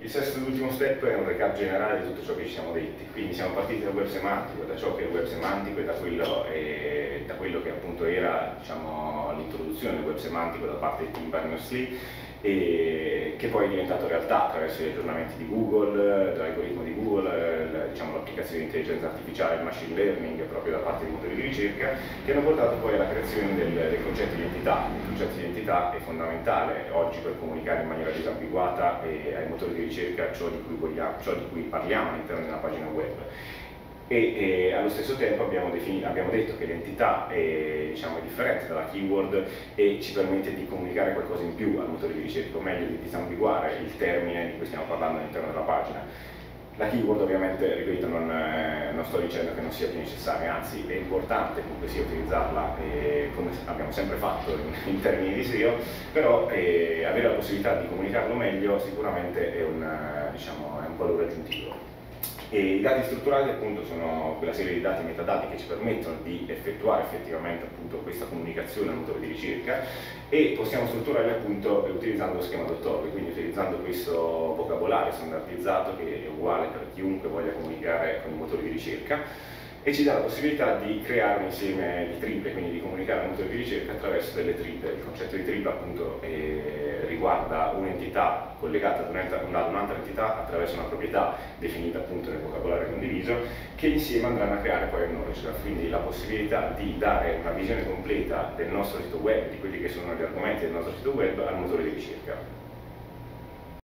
Il sesto ed ultimo step è un recap generale di tutto ciò che ci siamo detti, quindi siamo partiti dal web semantico, da ciò che è il web semantico e da quello che appunto era, diciamo, l'introduzione del web semantico da parte di Tim Berners-Lee, e che poi è diventato realtà attraverso gli aggiornamenti di Google, l'algoritmo di Google, diciamo, l'applicazione di intelligenza artificiale, il machine learning proprio da parte dei motori di ricerca, che hanno portato poi alla creazione del concetto di identità. Il concetto di identità è fondamentale oggi per comunicare in maniera disambiguata ai motori di ricerca ciò di cui parliamo all'interno di una pagina web. E allo stesso tempo abbiamo detto che l'entità è, diciamo, è differente dalla keyword e ci permette di comunicare qualcosa in più al motore di ricerca, o meglio di disambiguare il termine di cui stiamo parlando all'interno della pagina. La keyword, ovviamente, ripeto, non sto dicendo che non sia più necessaria, anzi è importante comunque sia utilizzarla come abbiamo sempre fatto in termini di SEO, però avere la possibilità di comunicarlo meglio sicuramente è diciamo, è un valore aggiuntivo. E i dati strutturati appunto sono quella serie di dati metadati che ci permettono di effettuare effettivamente appunto questa comunicazione al motore di ricerca, e possiamo strutturarli appunto utilizzando lo schema Dottorli, quindi utilizzando questo vocabolario standardizzato che è uguale per chiunque voglia comunicare con i motori di ricerca, e ci dà la possibilità di creare un insieme di triple, quindi di comunicare al motore di ricerca attraverso delle triple. Il concetto di tripla appunto riguarda un'entità collegata ad un'altra entità attraverso una proprietà definita appunto nel vocabolario condiviso, che insieme andranno a creare poi il knowledge graph, quindi la possibilità di dare una visione completa del nostro sito web, di quelli che sono gli argomenti del nostro sito web al motore di ricerca.